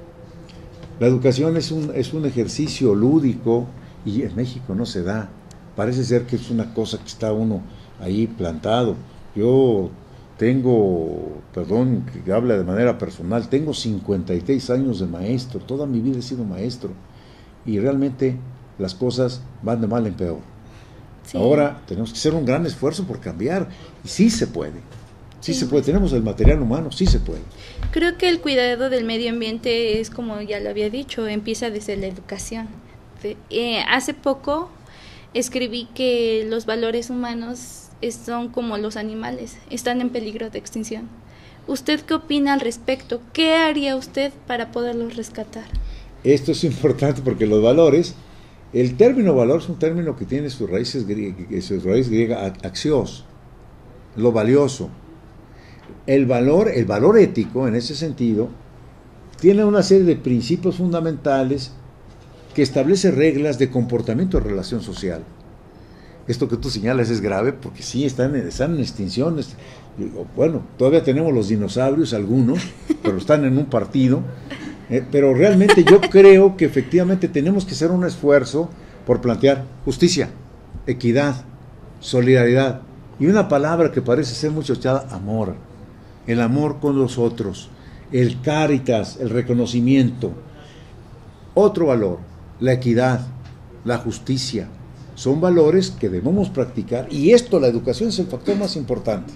La educación es un ejercicio lúdico, y en México no se da. Parece ser que es una cosa que está uno ahí plantado. Yo tengo, perdón que hable de manera personal, tengo 56 años de maestro, toda mi vida he sido maestro, y realmente las cosas van de mal en peor. Sí. Ahora tenemos que hacer un gran esfuerzo por cambiar, y sí se puede, sí se puede, tenemos el material humano, sí se puede. Creo que el cuidado del medio ambiente es, como ya lo había dicho, empieza desde la educación. Hace poco escribí que los valores humanos son como los animales, están en peligro de extinción. ¿Usted qué opina al respecto? ¿Qué haría usted para poderlos rescatar? Esto es importante porque los valores, el término valor es un término que tiene sus raíces griega, axios, lo valioso. El valor ético, en ese sentido, tiene una serie de principios fundamentales que establece reglas de comportamiento de relación social. Esto que tú señalas es grave porque sí, están en extinción. Bueno, todavía tenemos los dinosaurios, algunos, pero están en un partido. Pero realmente yo creo que efectivamente tenemos que hacer un esfuerzo por plantear justicia, equidad, solidaridad, y una palabra que parece ser mucho echada, amor. El amor con los otros, el caritas, el reconocimiento. Otro valor, la equidad, la justicia, son valores que debemos practicar, y esto, la educación, es el factor más importante.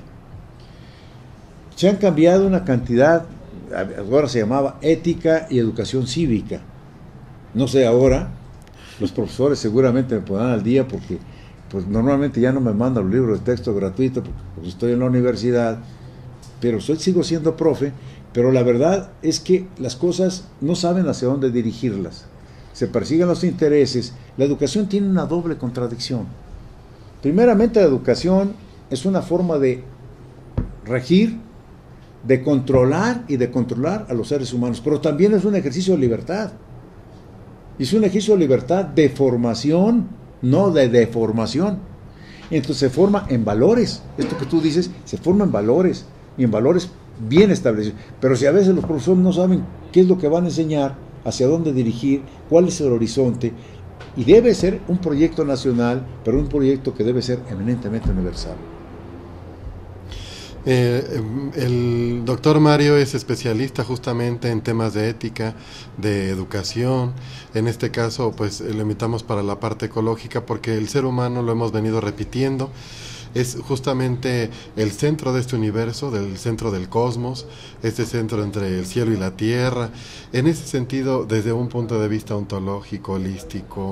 Se han cambiado una cantidad, ahora se llamaba ética y educación cívica. No sé, ahora los profesores seguramente me pondrán al día, porque pues normalmente ya no me mandan los libros de texto gratuitos porque estoy en la universidad, pero sigo siendo profe. Pero la verdad es que las cosas no saben hacia dónde dirigirlas. Se persiguen los intereses. La educación tiene una doble contradicción. Primeramente, la educación es una forma de regir, de controlar y de controlar a los seres humanos, pero también es un ejercicio de libertad. Es un ejercicio de libertad de formación, no de deformación. Entonces se forma en valores. Esto que tú dices, se forma en valores, y en valores bien establecidos. Pero si a veces los profesores no saben qué es lo que van a enseñar, hacia dónde dirigir, cuál es el horizonte, y debe ser un proyecto nacional, pero un proyecto que debe ser eminentemente universal. El doctor Mario es especialista justamente en temas de ética, de educación. En este caso, pues lo invitamos para la parte ecológica, porque el ser humano, lo hemos venido repitiendo, es justamente el centro de este universo, del centro del cosmos, este centro entre el cielo y la tierra. En ese sentido, desde un punto de vista ontológico, holístico,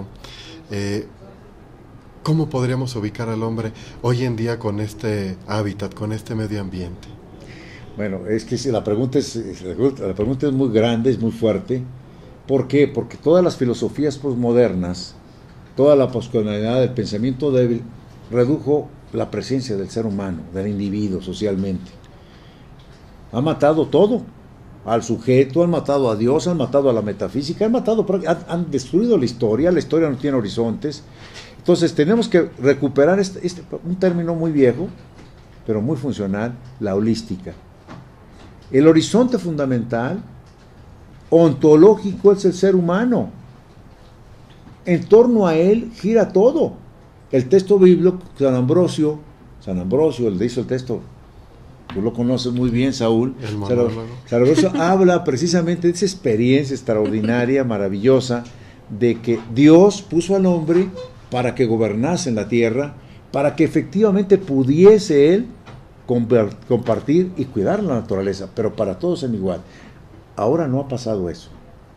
¿cómo podríamos ubicar al hombre hoy en día con este hábitat, con este medio ambiente? Bueno, es que la pregunta es muy grande, es muy fuerte. ¿Por qué? Porque todas las filosofías posmodernas, toda la poscolonialidad del pensamiento débil, redujo la presencia del ser humano, del individuo socialmente. Ha matado todo, al sujeto, han matado a Dios, han matado a la metafísica, han destruido la historia no tiene horizontes. Entonces tenemos que recuperar un término muy viejo, pero muy funcional, la holística. El horizonte fundamental, ontológico, es el ser humano. En torno a él gira todo. El texto bíblico, San Ambrosio, el que hizo el texto, tú lo conoces muy bien, Saúl. San Ambrosio habla precisamente de esa experiencia extraordinaria, maravillosa, de que Dios puso al hombre para que gobernase en la tierra, para que efectivamente pudiese él compartir y cuidar la naturaleza, pero para todos en igual. Ahora no ha pasado eso.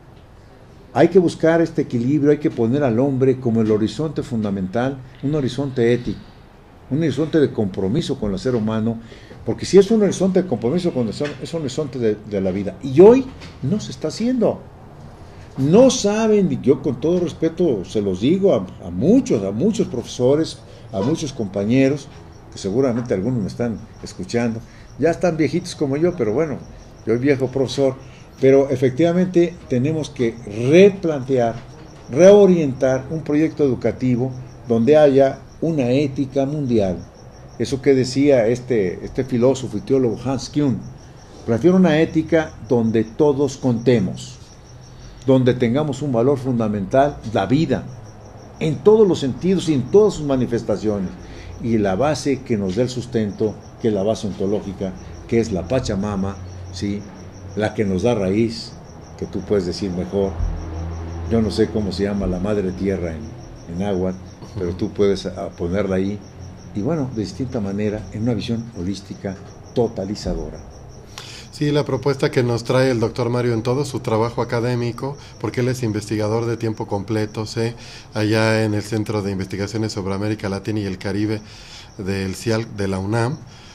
Hay que buscar este equilibrio, hay que poner al hombre como el horizonte fundamental, un horizonte ético, un horizonte de compromiso con el ser humano, porque si es un horizonte de compromiso con el ser humano, es un horizonte de la vida. Y hoy no se está haciendo. No saben, y yo con todo respeto se los digo a muchos profesores, a muchos compañeros, que seguramente algunos me están escuchando, ya están viejitos como yo, pero bueno, yo soy viejo profesor, pero efectivamente tenemos que replantear, reorientar un proyecto educativo donde haya una ética mundial. Eso que decía este filósofo y teólogo Hans Kuhn, plantear una ética donde todos contemos, donde tengamos un valor fundamental, la vida, en todos los sentidos y en todas sus manifestaciones, y la base que nos dé el sustento, que es la base ontológica, que es la Pachamama, ¿sí?, la que nos da raíz, que tú puedes decir mejor, yo no sé cómo se llama la madre tierra en náhuatl, pero tú puedes ponerla ahí, y bueno, de distinta manera, en una visión holística, totalizadora. Sí, la propuesta que nos trae el doctor Mario en todo su trabajo académico, porque él es investigador de tiempo completo, allá en el Centro de Investigaciones sobre América Latina y el Caribe del CIALC de la UNAM,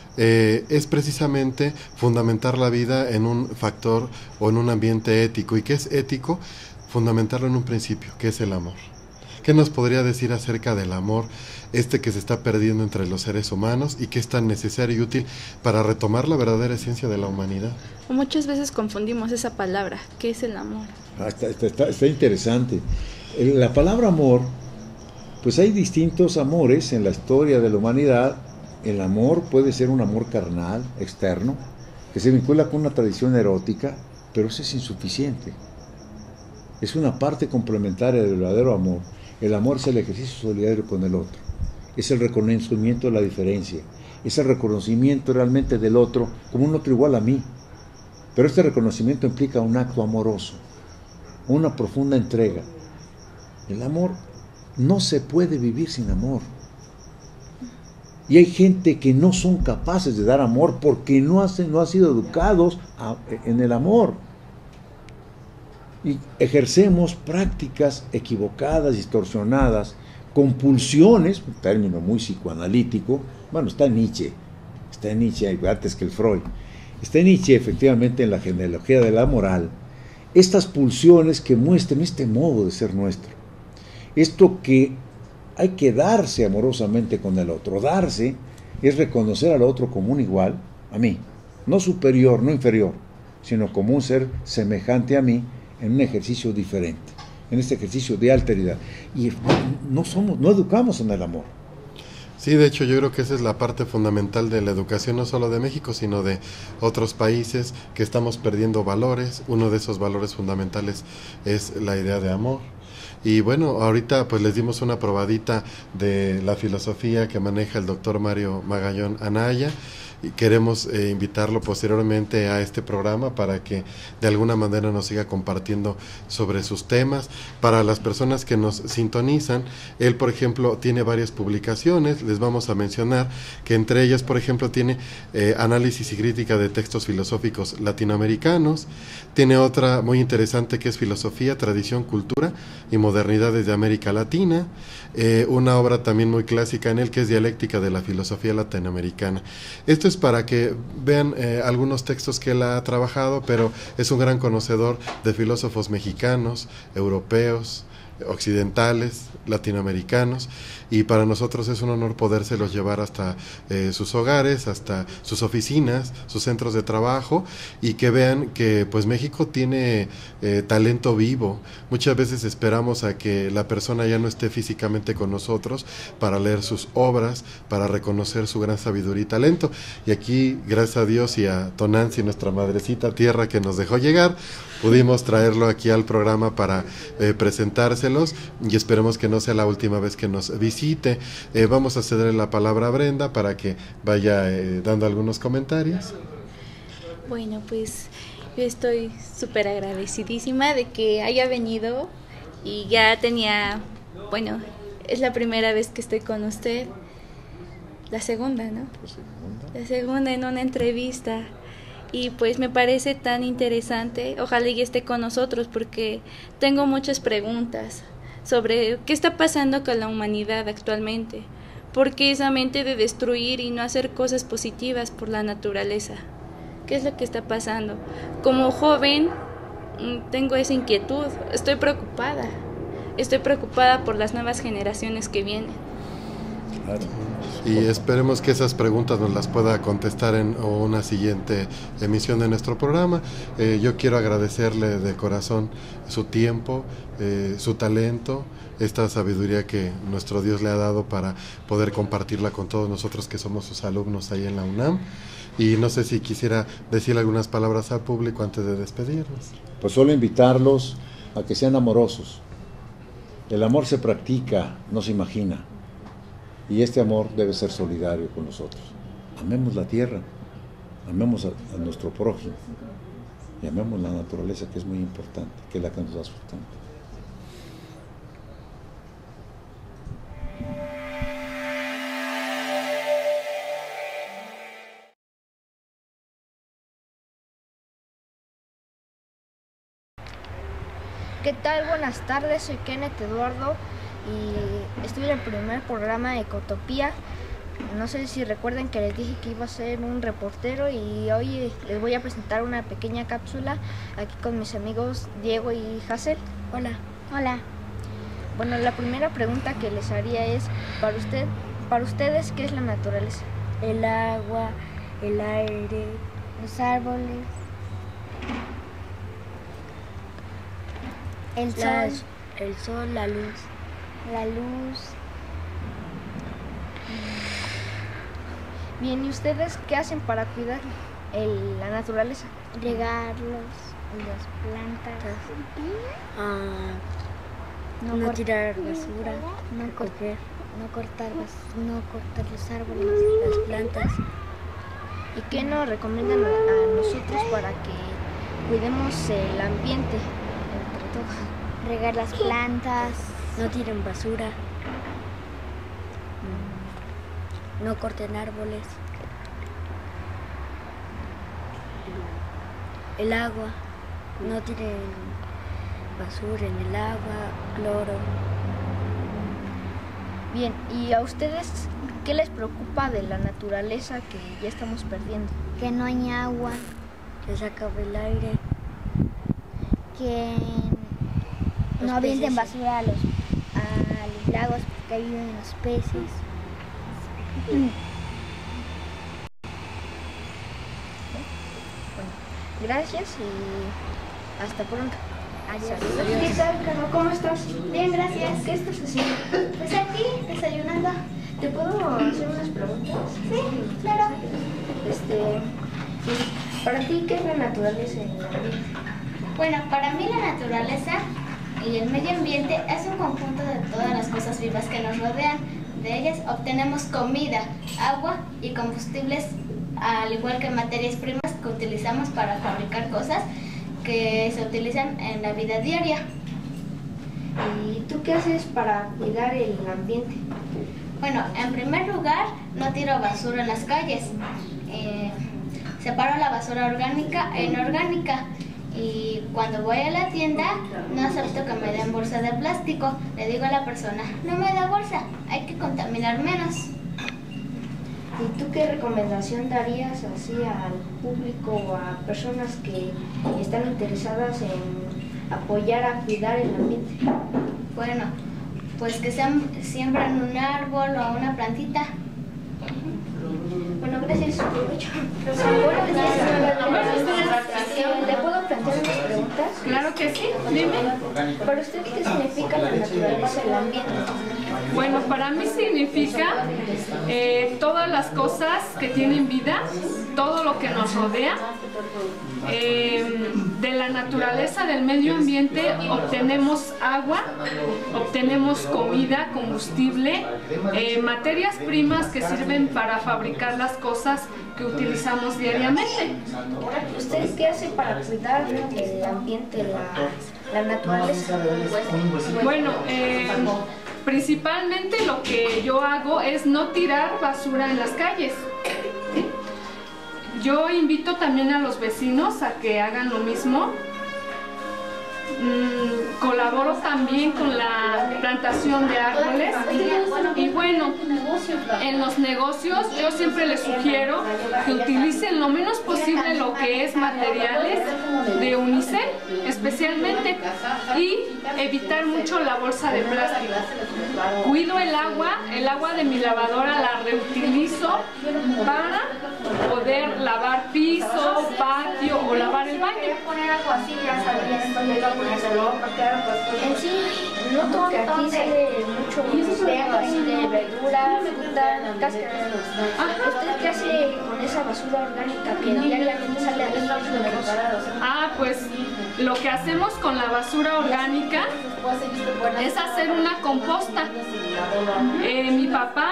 es precisamente fundamentar la vida en un factor o en un ambiente ético. ¿Y qué es ético? Fundamentarlo en un principio, que es el amor. ¿Qué nos podría decir acerca del amor que se está perdiendo entre los seres humanos y que es tan necesario y útil para retomar la verdadera esencia de la humanidad? Muchas veces confundimos esa palabra, ¿qué es el amor? Está interesante. La palabra amor, pues hay distintos amores en la historia de la humanidad. El amor puede ser un amor carnal, externo, que se vincula con una tradición erótica, pero eso es insuficiente. Es una parte complementaria del verdadero amor. El amor es el ejercicio solidario con el otro. Es el reconocimiento de la diferencia. Es el reconocimiento realmente del otro como un otro igual a mí. Pero este reconocimiento implica un acto amoroso, una profunda entrega. El amor no se puede vivir sin amor. Y hay gente que no son capaces de dar amor porque no han sido educados en el amor. Y ejercemos prácticas equivocadas, distorsionadas, compulsiones, un término muy psicoanalítico. Bueno, está Nietzsche, antes que el Freud. Está Nietzsche efectivamente en la genealogía de la moral. Estas pulsiones que muestran este modo de ser nuestro. Esto que hay que darse amorosamente con el otro. Darse es reconocer al otro como un igual a mí. No superior, no inferior, sino como un ser semejante a mí en un ejercicio diferente, en este ejercicio de alteridad. Y no educamos en el amor. Sí, de hecho yo creo que esa es la parte fundamental de la educación, no solo de México, sino de otros países, que estamos perdiendo valores. Uno de esos valores fundamentales es la idea de amor. Y bueno, ahorita pues les dimos una probadita de la filosofía que maneja el doctor Mario Magallón Anaya, y queremos invitarlo posteriormente a este programa para que de alguna manera nos siga compartiendo sobre sus temas. Para las personas que nos sintonizan, él por ejemplo tiene varias publicaciones, les vamos a mencionar que entre ellas por ejemplo tiene análisis y crítica de textos filosóficos latinoamericanos, tiene otra muy interesante que es Filosofía, Tradición, Cultura y Modernidades de América Latina, una obra también muy clásica en él que es Dialéctica de la Filosofía Latinoamericana. Esto es para que vean algunos textos que él ha trabajado, pero es un gran conocedor de filósofos mexicanos, europeos, occidentales, latinoamericanos, y para nosotros es un honor podérselos llevar hasta sus hogares, hasta sus oficinas, sus centros de trabajo, y que vean que pues México tiene talento vivo. Muchas veces esperamos a que la persona ya no esté físicamente con nosotros para leer sus obras, para reconocer su gran sabiduría y talento, y aquí gracias a Dios y a Tonantzin, nuestra madrecita tierra que nos dejó llegar, pudimos traerlo aquí al programa para presentárselos, y esperemos que no sea la última vez que nos visite. Vamos a cederle la palabra a Brenda para que vaya dando algunos comentarios. Bueno, pues yo estoy súper agradecidísima de que haya venido, y ya tenía, bueno, es la primera vez que estoy con usted, La segunda, ¿no? La segunda. La segunda en una entrevista. Y pues me parece tan interesante. Ojalá y esté con nosotros porque tengo muchas preguntas sobre qué está pasando con la humanidad actualmente. ¿Por qué esa mente de destruir y no hacer cosas positivas por la naturaleza? ¿Qué es lo que está pasando? Como joven tengo esa inquietud, estoy preocupada por las nuevas generaciones que vienen. Claro. Y esperemos que esas preguntas nos las pueda contestar en una siguiente emisión de nuestro programa. Yo quiero agradecerle de corazón su tiempo, su talento, esta sabiduría que nuestro Dios le ha dado para poder compartirla con todos nosotros que somos sus alumnos ahí en la UNAM. Y no sé si quisiera decir algunas palabras al público antes de despedirnos. Pues solo invitarlos a que sean amorosos. El amor se practica, no se imagina. Y este amor debe ser solidario con nosotros. Amemos la tierra, amemos a nuestro prójimo y amemos la naturaleza, que es muy importante, que es la que nos da sustento. ¿Qué tal? Buenas tardes, soy Kenneth Eduardo y estoy en el primer programa de Ecotopía. No sé si recuerdan que les dije que iba a ser un reportero y hoy les voy a presentar una pequeña cápsula aquí con mis amigos Diego y Hazel. Hola. Hola. Bueno, la primera pregunta que les haría es, para ustedes, ¿qué es la naturaleza? El agua, el aire, los árboles, el sol, la luz. Bien, ¿y ustedes qué hacen para cuidar la naturaleza? Regarlos, las plantas, no tirar basura, no cortar los árboles, las plantas. ¿Y qué nos recomiendan a nosotros para que cuidemos el ambiente entre todos? Regar las plantas, no tiren basura, no corten árboles, el agua, no tiren basura en el agua, cloro. Bien, ¿y a ustedes qué les preocupa de la naturaleza que ya estamos perdiendo? Que no hay agua, que se acabe el aire, que no avienten basura a los lagos porque ahí viven los peces. Bueno, gracias y hasta pronto. Adiós. ¿Qué tal, Carlos? ¿Cómo estás? Bien, gracias. ¿Qué estás haciendo? Pues aquí, desayunando. ¿Te puedo hacer unas preguntas? Sí, claro. Para ti, ¿qué es la naturaleza en el ambiente? Bueno, para mí la naturaleza y el medio ambiente es un conjunto de todas las cosas vivas que nos rodean. De ellas obtenemos comida, agua y combustibles, al igual que materias primas que utilizamos para fabricar cosas que se utilizan en la vida diaria. ¿Y tú qué haces para cuidar el ambiente? Bueno, en primer lugar, no tiro basura en las calles. Separo la basura orgánica e inorgánica. Y cuando voy a la tienda, no acepto que me den bolsa de plástico. Le digo a la persona, no me da bolsa, hay que contaminar menos. ¿Y tú qué recomendación darías así al público o a personas que están interesadas en apoyar a cuidar el ambiente? Bueno, pues que siembran un árbol o una plantita. Bueno, gracias. ¿Le puedo plantear unas preguntas? Claro que sí, dime. ¿Para usted qué significa la naturaleza y el ambiente? Bueno, para mí significa todas las cosas que tienen vida, todo lo que nos rodea. De la naturaleza, del medio ambiente, obtenemos agua, obtenemos comida, combustible, materias primas que sirven para fabricar las cosas que utilizamos diariamente. ¿Usted qué hace para cuidar el ambiente, la naturaleza? Bueno, Principalmente lo que yo hago es no tirar basura en las calles. ¿Sí? Yo invito también a los vecinos a que hagan lo mismo. Colaboro también con la plantación de árboles y bueno, en los negocios yo siempre les sugiero que utilicen lo menos posible lo que es materiales de unicel especialmente y evitar mucho la bolsa de plástico. Cuido el agua de mi lavadora la reutilizo para poder lavar pisos, patio o lavar el baño. En sí, noto que aquí sale mucho así de verdura, fruta, cáscara. ¿Usted qué hace con esa basura orgánica que diariamente sale a los negocios? Pues lo que hacemos con la basura orgánica es hacer una composta. Mi papá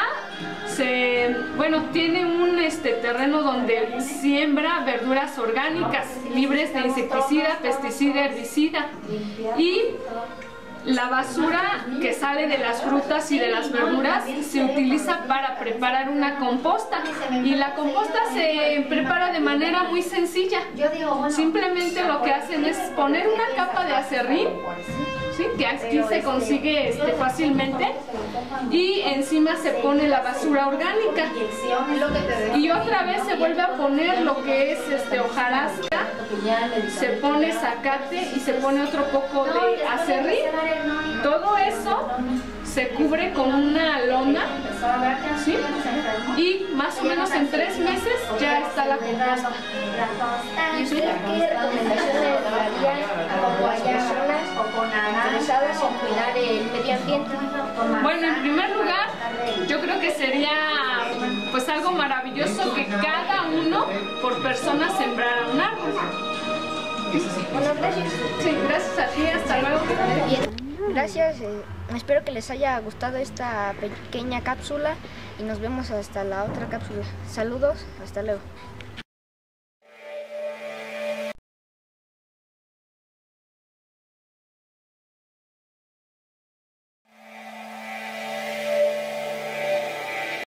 tiene un terreno donde siembra verduras orgánicas, libres de insecticida, pesticida, herbicida. Y la basura que sale de las frutas y de las verduras se utiliza para preparar una composta. Y la composta se prepara de manera muy sencilla. Simplemente lo que hacen es poner una capa de acerrín, ¿sí? Que aquí se consigue fácilmente, y encima se pone la basura orgánica y otra vez se vuelve a poner lo que es hojarasca, se pone zacate y se pone otro poco de acerrín. Todo eso se cubre con una lona, ¿sí? Y más o menos en 3 meses ya está la composta. ¿Y usted qué recomendaciones daría como a personas interesadas en cuidar el medio ambiente? Bueno, en primer lugar, yo creo que sería algo maravilloso que cada uno por persona sembrara un árbol. Bueno, gracias. Sí, gracias a ti, hasta luego. Bien, gracias. Espero que les haya gustado esta pequeña cápsula y nos vemos hasta la otra cápsula. Saludos, hasta luego.